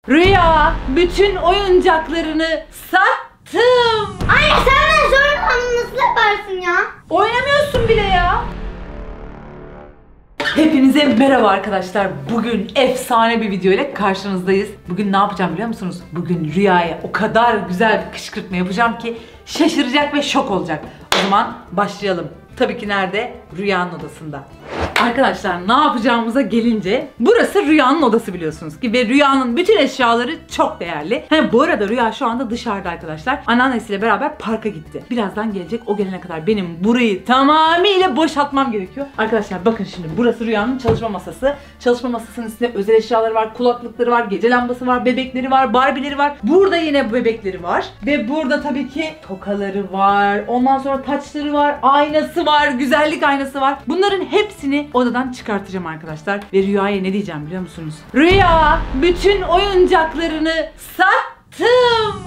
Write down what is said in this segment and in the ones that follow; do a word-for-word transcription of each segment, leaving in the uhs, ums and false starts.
Rüya bütün oyuncaklarını sattım. Anne sen ben zorlandım, nasıl yaparsın ya? Oynamıyorsun bile ya. Hepinize merhaba arkadaşlar. Bugün efsane bir video ile karşınızdayız. Bugün ne yapacağım biliyor musunuz? Bugün Rüya'ya o kadar güzel bir kışkırtma yapacağım ki şaşıracak ve şok olacak. O zaman başlayalım. Tabii ki nerede? Rüya'nın odasında. Arkadaşlar ne yapacağımıza gelince, burası Rüya'nın odası biliyorsunuz ki ve Rüya'nın bütün eşyaları çok değerli. He, bu arada Rüya şu anda dışarıda arkadaşlar. Anneannesiyle beraber parka gitti. Birazdan gelecek, o gelene kadar benim burayı tamamıyla boşaltmam gerekiyor. Arkadaşlar bakın şimdi burası Rüya'nın çalışma masası. Çalışma masasının üstünde özel eşyaları var, kulaklıkları var, gece lambası var, bebekleri var, Barbie'leri var. Burada yine bebekleri var ve burada tabii ki tokaları var. Ondan sonra taçları var, aynası var, güzellik aynası var. Bunların hepsini odadan çıkartacağım arkadaşlar. Ve Rüya'ya ne diyeceğim biliyor musunuz? Rüya bütün oyuncaklarını sattım.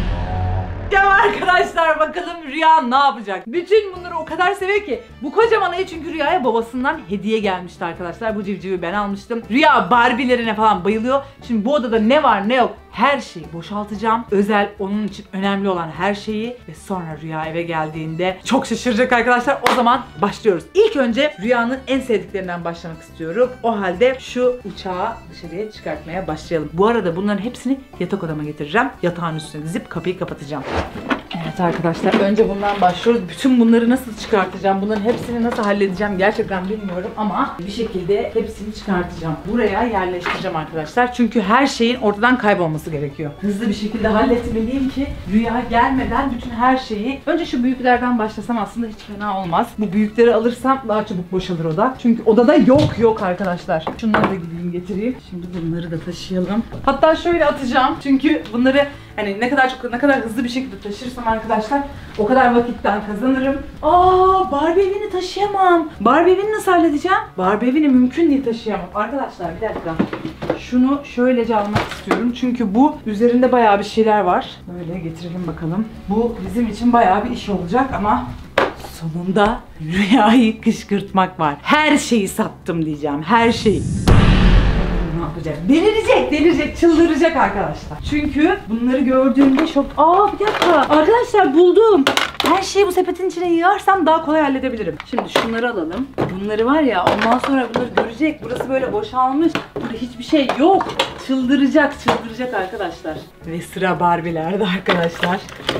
Ya arkadaşlar bakalım Rüya ne yapacak? Bütün bunları o kadar seviyor ki. Bu kocaman ayı çünkü Rüya'ya babasından hediye gelmişti arkadaşlar. Bu civcivi ben almıştım. Rüya Barbie'lerine falan bayılıyor. Şimdi bu odada ne var ne yok her şeyi boşaltacağım. Özel, onun için önemli olan her şeyi. Ve sonra Rüya eve geldiğinde çok şaşıracak arkadaşlar. O zaman başlıyoruz. İlk önce Rüya'nın en sevdiklerinden başlamak istiyorum. O halde şu uçağı dışarıya çıkartmaya başlayalım. Bu arada bunların hepsini yatak odama getireceğim. Yatağın üstüne dizip kapıyı kapatacağım. Evet arkadaşlar önce bundan başlıyoruz. Bütün bunları nasıl çıkartacağım? Bunların hepsini nasıl halledeceğim? Gerçekten bilmiyorum ama bir şekilde hepsini çıkartacağım. Buraya yerleştireceğim arkadaşlar. Çünkü her şeyin ortadan kaybolması gerekiyor. Hızlı bir şekilde halletmeliyim ki Rüya gelmeden bütün her şeyi... Önce şu büyüklerden başlasam aslında hiç fena olmaz. Bu büyükleri alırsam daha çabuk boşalır oda. Çünkü odada yok yok arkadaşlar. Şunları da gideyim getireyim. Şimdi bunları da taşıyalım. Hatta şöyle atacağım. Çünkü bunları hani ne kadar çok ne kadar hızlı bir şekilde taşırsam arkadaşlar o kadar vakitten kazanırım. Aa, Barbie evini taşıyamam. Barbie evini nasıl halledeceğim? Barbie evini mümkün değil taşıyamam. Arkadaşlar bir dakika. Şunu şöylece almak istiyorum. Çünkü bu üzerinde bayağı bir şeyler var. Böyle getirelim bakalım. Bu bizim için bayağı bir iş olacak ama sonunda Rüya'yı kışkırtmak var. Her şeyi sattım diyeceğim. Her şeyi. Ne yapacak? Delirecek, delirecek, çıldıracak arkadaşlar. Çünkü bunları gördüğümde şok... Aa bir dakika. Arkadaşlar buldum. Her şeyi bu sepetin içine yığarsam daha kolay halledebilirim. Şimdi şunları alalım. Bunları var ya ondan sonra bunları görecek. Burası böyle boşalmış. Burada hiçbir şey yok. Çıldıracak, çıldıracak arkadaşlar. Ve sıra Barbie'lerde arkadaşlar.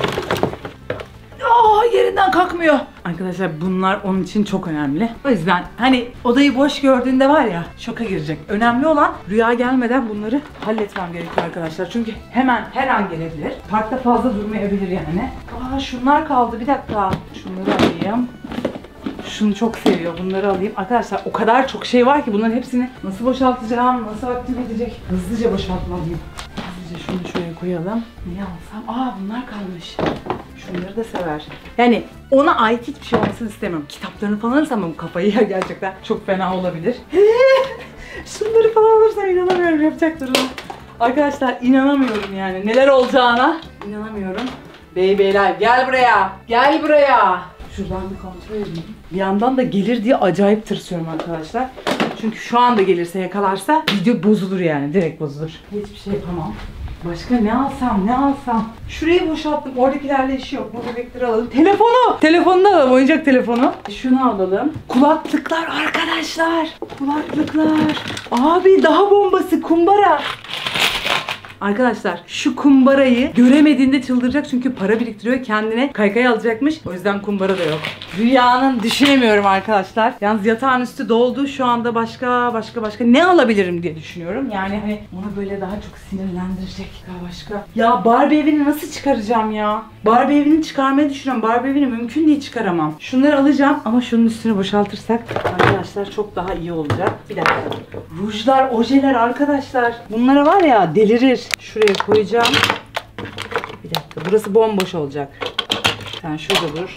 Aa, yerinden kalkmıyor. Arkadaşlar bunlar onun için çok önemli. O yüzden hani odayı boş gördüğünde var ya şoka girecek. Önemli olan Rüya gelmeden bunları halletmem gerekiyor arkadaşlar. Çünkü hemen her an gelebilir. Parkta fazla durmayabilir yani. Aa, şunlar kaldı bir dakika. Şunları alayım. Şunu çok seviyor. Bunları alayım. Arkadaşlar o kadar çok şey var ki bunların hepsini nasıl boşaltacağım, nasıl vaktim edecek. Hızlıca boşaltmalıyım. Hızlıca şunu şuraya koyalım. Ne alsam? Aa bunlar kalmış. Şunları da sever. Yani ona ait hiçbir şey olmasını istemiyorum. Kitaplarını falan alırsam bu kafayı ya gerçekten çok fena olabilir. Şunları falan alırsam inanamıyorum yapacaklarına. Arkadaşlar inanamıyorum yani neler olacağına. İnanamıyorum. Beyler gel buraya. Gel buraya. Şuradan bir kontrol edeyim. Bir yandan da gelir diye acayip tırsıyorum arkadaşlar. Çünkü şu anda gelirse yakalarsa video bozulur yani. Direkt bozulur. Hiçbir şey yapamam. Başka ne alsam ne alsam. Şurayı boşalttım. Oradakilerle işi yok. Bu bebekleri alalım. Telefonu. Telefonu da alalım. Oyuncak telefonu. Şunu alalım. Kulaklıklar arkadaşlar. Kulaklıklar. Abi daha bombası kumbara. Arkadaşlar şu kumbarayı göremediğinde çıldıracak çünkü para biriktiriyor kendine kaykay alacakmış. O yüzden kumbara da yok. Rüya'nın düşünemiyorum arkadaşlar. Yalnız yatağın üstü doldu. Şu anda başka başka başka ne alabilirim diye düşünüyorum. Yani hani onu böyle daha çok sinirlendirecek başka. Ya Barbie evini nasıl çıkaracağım ya? Barbie evini çıkarmayı düşünüyorum. Barbie evini mümkün değil çıkaramam. Şunları alacağım ama şunun üstünü boşaltırsak arkadaşlar çok daha iyi olacak. Bir dakika. Rujlar, ojeler arkadaşlar. Bunlara var ya delirir. Şuraya koyacağım. Bir dakika. Burası bomboş olacak. Sen şurada dur.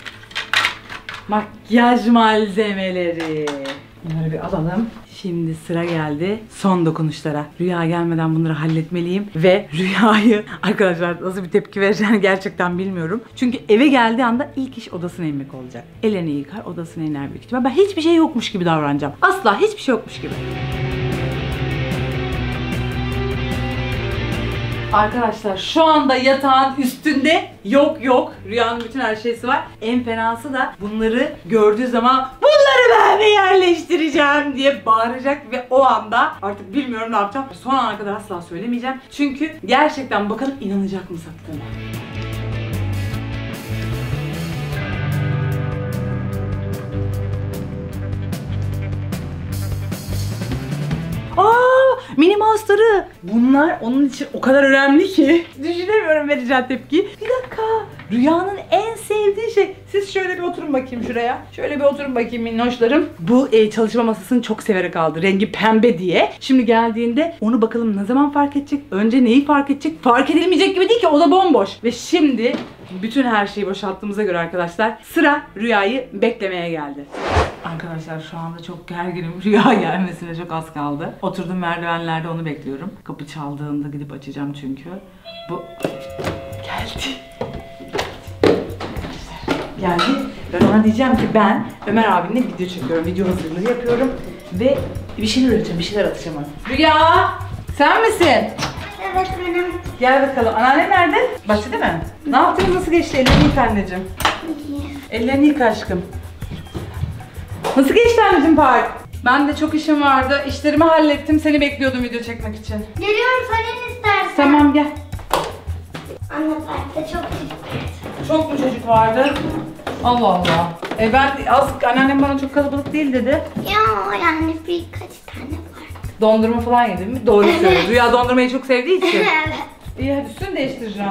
Makyaj malzemeleri. Bunları bir alalım. Şimdi sıra geldi son dokunuşlara. Rüya gelmeden bunları halletmeliyim. Ve Rüya'yı arkadaşlar nasıl bir tepki vereceğini gerçekten bilmiyorum. Çünkü eve geldiği anda ilk iş odasına inmek olacak. Ellerini yıkar, odasına iner büyük ihtimal. Ben hiçbir şey yokmuş gibi davranacağım. Asla hiçbir şey yokmuş gibi. Arkadaşlar şu anda yatağın üstünde yok yok. Rüyanın bütün her şeysi var. En fenası da bunları gördüğü zaman bunları ben mi yerleştireceğim diye bağıracak ve o anda artık bilmiyorum ne yapacağım. Son ana kadar asla söylemeyeceğim. Çünkü gerçekten bakalım inanacak mı sattığıma. Aa, mini mouse'ları. Bunlar onun için o kadar önemli ki düşünemiyorum vereceğim tepki. Bir dakika. Rüyanın en sevdiği şey. Siz şöyle bir oturun bakayım şuraya. Şöyle bir oturun bakayım minnoşlarım. Bu e, çalışma masasını çok severek aldı. Rengi pembe diye. Şimdi geldiğinde onu bakalım ne zaman fark edecek? Önce neyi fark edecek? Fark edilmeyecek gibi değil ki, o da bomboş. Ve şimdi bütün her şeyi boşalttığımıza göre arkadaşlar sıra Rüya'yı beklemeye geldi. Arkadaşlar şu anda çok gerginim. Rüya gelmesine çok az kaldı. Oturdum merdivenlerde, onu bekliyorum. Kapı çaldığında gidip açacağım çünkü. Bu geldi. Geldi. Ben ona diyeceğim ki ben Ömer abinle video çekiyorum. Video hazırlığı yapıyorum. Ve bir şeyler üreteceğim, bir şeyler atacağım ona. Rüya! Sen misin? Evet benim. Gel bakalım. Anneannem nerede? Bahçede mi? Ne yaptınız? Nasıl geçti? Ellerini yıka anneciğim. İyi. Ellerini yıka aşkım. Nasıl geçti anneciğim park? Ben de çok işim vardı. İşlerimi hallettim. Seni bekliyordum video çekmek için. Geliyorum, sen en istersen. Tamam gel. Anne parkta çok çocuk. Çok mu çocuk vardı? Allah Allah. E ben az anneannem bana çok kalabalık değil dedi. Ya yani birkaç tane var. Dondurma falan yedi mi? Doğru söylüyor. Rüya dondurmayı çok sevdiği için. Evet. İyi hadi üstünü değiştireceğim.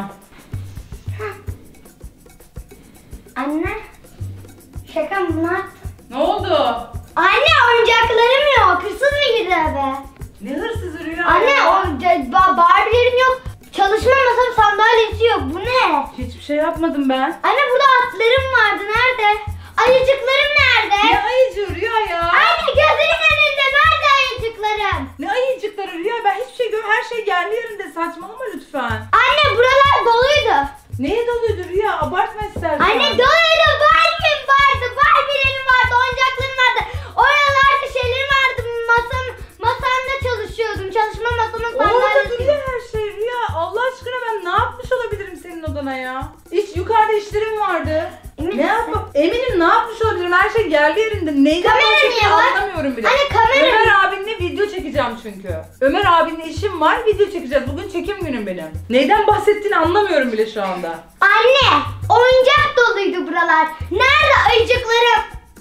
Anne. Şaka mı bunlar? Ne oldu? Anne oyuncaklarım yok. Hırsız mı girdi eve? Ne hırsızı Rüya? Anne ya? oyuncak Barbie'lerim yok. Çalışma masam, sandalyesi yok. Bu ne? Hiçbir şey yapmadım ben. Anne burada atlarım vardı. Nerede? Ayıcıklarım nerede? Ne ayıcığı Rüya ya? Anne gözünün önünde. Nerede ayıcıklarım? Ne ayıcıkları Rüya? Ben hiçbir şey görmüyorum. Her şey yerli yerinde. Saçmalama lütfen. Anne buralar doluydu. Neye doluydu Rüya? Abartma istersen. Anne doluydu. Barbie'm vardı. Barbie'lerim vardı. Oyuncaklarım vardı. Oralarda şeylerim vardı. Masam, masamda çalışıyordum. Çalışma masamın Orada sandalyesi. duruyor her şey Rüya. Allah aşkına ben ne yapmış olabilirim senin odana ya? Hiç yukarıda işlerim vardı. Emin ne misin? yapıp Eminim, ne yapmış olabilirim? Her şey yerli yerinde. Neyden Kamera bahsettiğini niye var? anlamıyorum bile. Anne kamera Ömer niye? abinle video çekeceğim çünkü. Ömer abinle işim var, video çekeceğiz. Bugün çekim günüm benim. Neyden bahsettiğini anlamıyorum bile şu anda. Anne oyuncak doluydu buralar. Nerede ayıcıklarım?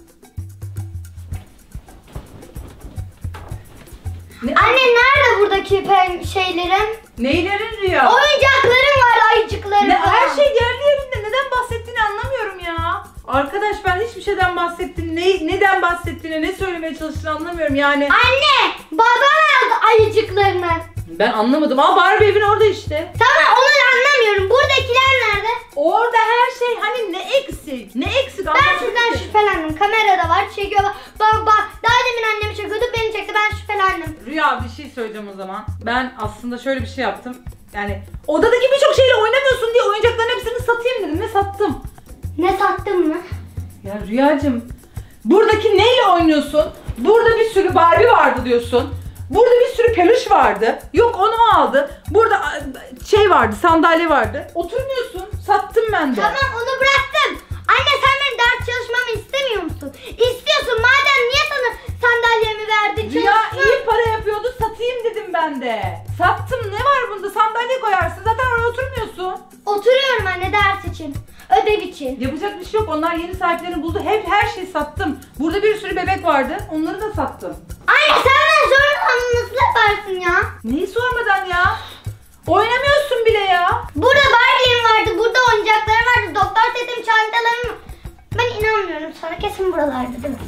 Ne? Anne nerede buradaki pen şeylerim? Neylerin Rüya? Oyuncaklarım var, ayıcıklarım Ne, var. her şey yerli yerinde. Neden bahsettiğini anlamıyorum ya. Arkadaş ben hiçbir şeyden bahsettiğini, ne, neden bahsettiğini, ne söylemeye çalıştığını anlamıyorum yani. Anne babam aldı ayıcıklarını. Ben anlamadım. Aa Barbie evin orada işte. Tamam onu da anlamıyorum. Buradakiler nerede? Orada her şey hani ne eksik? Ne eksik? Ben anlamadım sizden ki. şüphelendim. Kamerada var, çekiyor. Bak bak daha demin annemi çekiyordu, beni çekti, ben şüphelendim. Rüya bir şey söyleyeceğim o zaman. Ben aslında şöyle bir şey yaptım. Yani odadaki birçok şeyle oynamıyorsun diye oyuncakların hepsini satayım dedim ve sattım. Ne sattın mı? Ya Rüyacığım, buradaki neyle oynuyorsun? Burada bir sürü Barbie vardı diyorsun. Burada bir sürü peluş vardı. Yok onu aldı. Burada a, şey vardı, sandalye vardı. Oturmuyorsun. Sattım ben de. Tamam onu bıraktım. Anne sen benim ders çalışmamı istemiyor musun? İstiyorsun madem, niye sana sandalyemi verdin? Rüya Çalışma. iyi para yapıyordu, satayım dedim ben de. Sattım, ne var bunda? Sandalye koyarsın. Zaten oraya oturmuyorsun. Oturuyorum anne ders için. Ödev için. Yapacak bir şey yok. Onlar yeni sahiplerini buldu. Hep her şeyi sattım. Burada bir sürü bebek vardı. Onları da sattım. Anne sen ben zorla nasıl yaparsın ya? Neyi sormadan ya? Oynamıyorsun bile ya. Burada Barbie'm vardı, burada oyuncaklarım vardı, doktor setim, çantalarım. Ben inanmıyorum sana, kesin buralarda değil mi?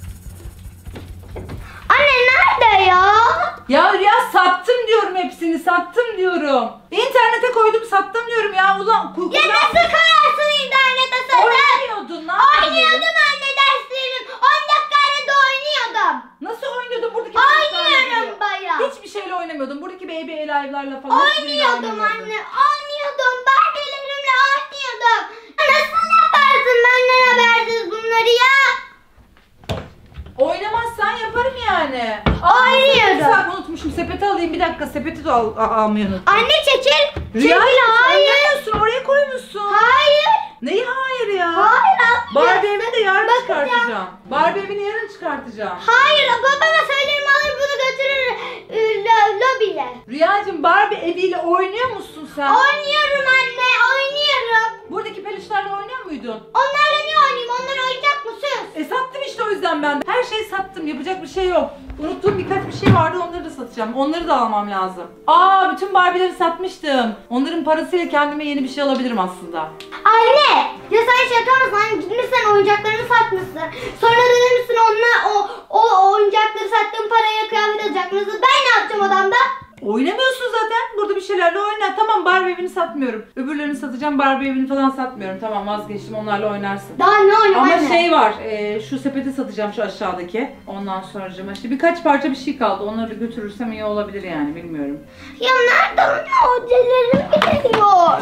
Anne nerede ya? Ya Rüya sattım diyorum, hepsini sattım diyorum. İnternete koydum, sattım diyorum ya. Ulan ku- Ya nasıl koyarsın internete sen? Oynuyordun, ne yapıyordun? Oynuyordum anne derslerim. on dakikayla da oynuyordum. Nasıl oynuyordun buradaki Oynuyorum bayağı. Hiçbir şeyle oynamıyordun. Buradaki baby alive'larla falan. hiçbiriyle Oynuyordum oynamıyordun. anne, oynuyordum. Barbie'lerimle oynuyordum. Nasıl yaparsın benden habersiz bunları ya? Oynamazsan yaparım yani. Oynuyorum. Aa, unutmuşum. unutmuşum. Sepeti alayım bir dakika. Sepeti de al, al almayı unuttum. Anne çekil. Rüya Çekil, hayır. hayır. Oraya koymuşsun. Hayır. Neyi hayır ya? Hayır. Barbie evini de yarın Bakacağım. çıkartacağım. Barbie evini yarın çıkartacağım. Hayır, babama söylerim alır bunu götürür e, lo, lobile. Rüyacığım Barbie eviyle oynuyor musun sen? Oynuyorum anne, oynuyorum. Buradaki peluşlarla oynuyor muydun? Onlarla niye oynayayım? Onlar oyuncak mı sus? E sattım işte o yüzden ben. Her şeyi sattım. Yapacak bir şey yok. Unuttuğum birkaç bir şey vardı onları da satacağım. Onları da almam lazım. Aa bütün Barbie'leri satmıştım. Onların parasıyla kendime yeni bir şey alabilirim aslında. Anne, ya sen şaka mısın? Hani gitmişsen oyuncaklarını satmışsın. Sonra da demişsin onunla o, o oyuncakları sattığın paraya kıyafet alacak mısın? Ben ne yapacağım odamda? Oynamıyorsun zaten. Burada bir şeylerle oyna. Tamam Barbie evini satmıyorum. Öbürlerini satacağım. Barbie evini falan satmıyorum. Tamam vazgeçtim. Onlarla oynarsın. Daha ne oynayayım Ama anne? şey var. E, şu sepeti satacağım şu aşağıdaki. Ondan sonra işte birkaç parça bir şey kaldı. Onları da götürürsem iyi olabilir yani. Bilmiyorum. Ya nerede anne ojelerim bile yok.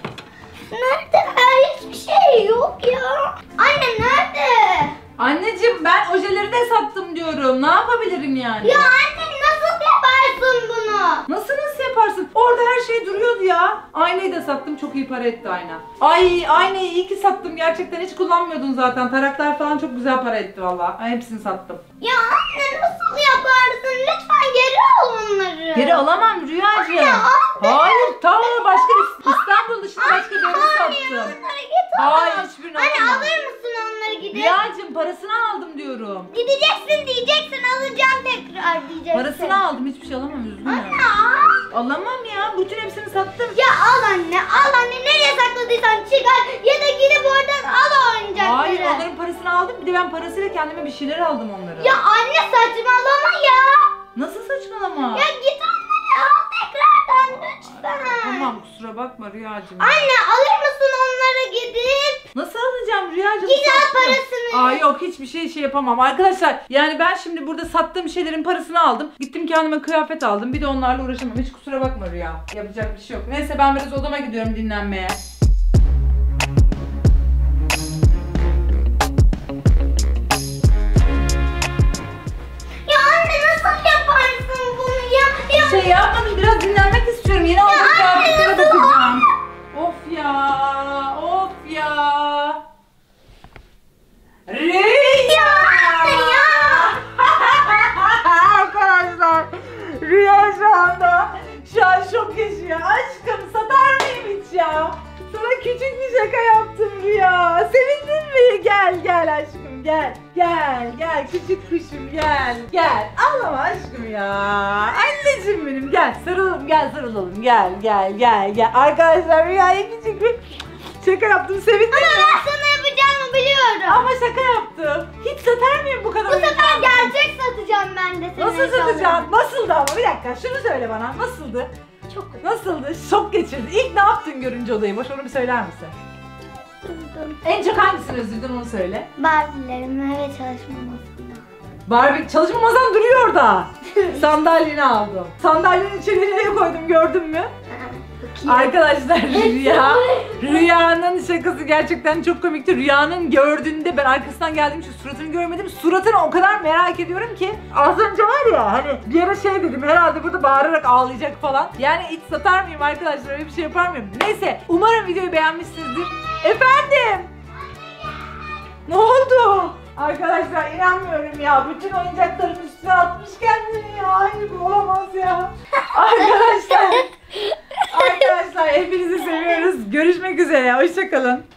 Nerede? Her hiçbir şey yok ya. Anne nerede? Anneciğim ben ojeleri de sattım diyorum. Ne yapabilirim yani? Ya anne nasıl yaparsın bunu? Nasıl nasıl yaparsın? Orada her şey duruyordu ya. Aynayı da sattım. Çok iyi para etti ayna. Ay aynayı iyi ki sattım. Gerçekten hiç kullanmıyordun zaten. Taraklar falan çok güzel para etti valla. Ay, hepsini sattım. Ya anne nasıl yaparsın? Lütfen geri al onları. Geri alamam Rüyacığım. Anne, Hayır tamam başka İstanbul dışında başka bir yere Hayır sattım. onları git al. Hayır hiçbirini Anne alamam. alır mısın onları gidip? Rüyacığım parasını aldım diyorum. Gideceksin diyeceksin alacağım tekrar diyeceksin. Parasını aldım hiçbir şey alamam üzgünüm. Anne al. Alamam ya bütün hepsini sattım. Ya al anne al anne nereye sakladıysan çıkar ya da gidip oradan al oyuncakları. Hayır onların parasını aldım bir de ben parasıyla kendime bir şeyler aldım onları. Ya anne saçmalama ya. Nasıl saçmalama? Ya git onları al tekrardan lütfen. Tamam kusura bakma Rüyacığım. Anne alır mısın onları gidip? Nasıl alacağım Rüyacığım? Git al Sattım. parasını. Aa yok hiçbir şey şey yapamam arkadaşlar. Yani ben şimdi burada sattığım şeylerin parasını aldım. Gittim kendime kıyafet aldım. Bir de onlarla uğraşamam. Hiç kusura bakma Rüya. Yapacak bir şey yok. Neyse ben biraz odama gidiyorum dinlenmeye. Ya anne nasıl yaparsın bunu ya? Ya Bir şey yapmadım. Biraz dinlenmek istiyorum. Yeni aldığım kıyafetlere nasıl bakacağım. Of ya. Of ya. Rüya. ya. Arkadaşlar Rüya şu anda şu an şok yaşıyor. Aşkım satar mıyım hiç ya? Sana küçük bir şaka yaptım Rüya. Sevindin mi? Gel gel aşkım gel. Gel gel küçük kuşum gel. Gel ağlama aşkım ya. Anneciğim benim gel sarılalım gel sarılalım gel gel gel gel. Arkadaşlar Rüya'ya küçük bir şaka yaptım sevindin mi? Ben sana yapacağımı biliyorum. Ama şaka yaptım. Hiç satar mıyım bu kadar? Bu sefer oyuncağımı? gerçek satacağım ben de seni. Nasıl satacaksın? Nasıldı ama bir dakika şunu söyle bana. Nasıldı? Çok kötü. Nasıldı? Şok geçirdi. İlk ne yaptın görünce odayı? Boş onu bir söyler misin? Üzüldüm. En çok hangisini üzüldün onu söyle. Barbie'lerim eve çalışmamasında. Barbie çalışma masan duruyor orada. Sandalyeni aldım. Sandalyenin içine nereye koydum gördün mü? Arkadaşlar Rüya, Rüya'nın şakası gerçekten çok komikti. Rüya'nın gördüğünde ben arkasından geldiğim için suratını görmedim. Suratını o kadar merak ediyorum ki. Az önce var ya hani bir ara şey dedim herhalde burada bağırarak ağlayacak falan. Yani hiç satar mıyım arkadaşlar öyle bir şey yapar mıyım? Neyse umarım videoyu beğenmişsinizdir. Efendim? Ne oldu? Arkadaşlar inanmıyorum ya. Bütün oyuncakların üstüne atmış kendini ya. Hayır bu olamaz ya. Arkadaşlar. Arkadaşlar hepinizi seviyoruz. Görüşmek üzere. Hoşça kalın.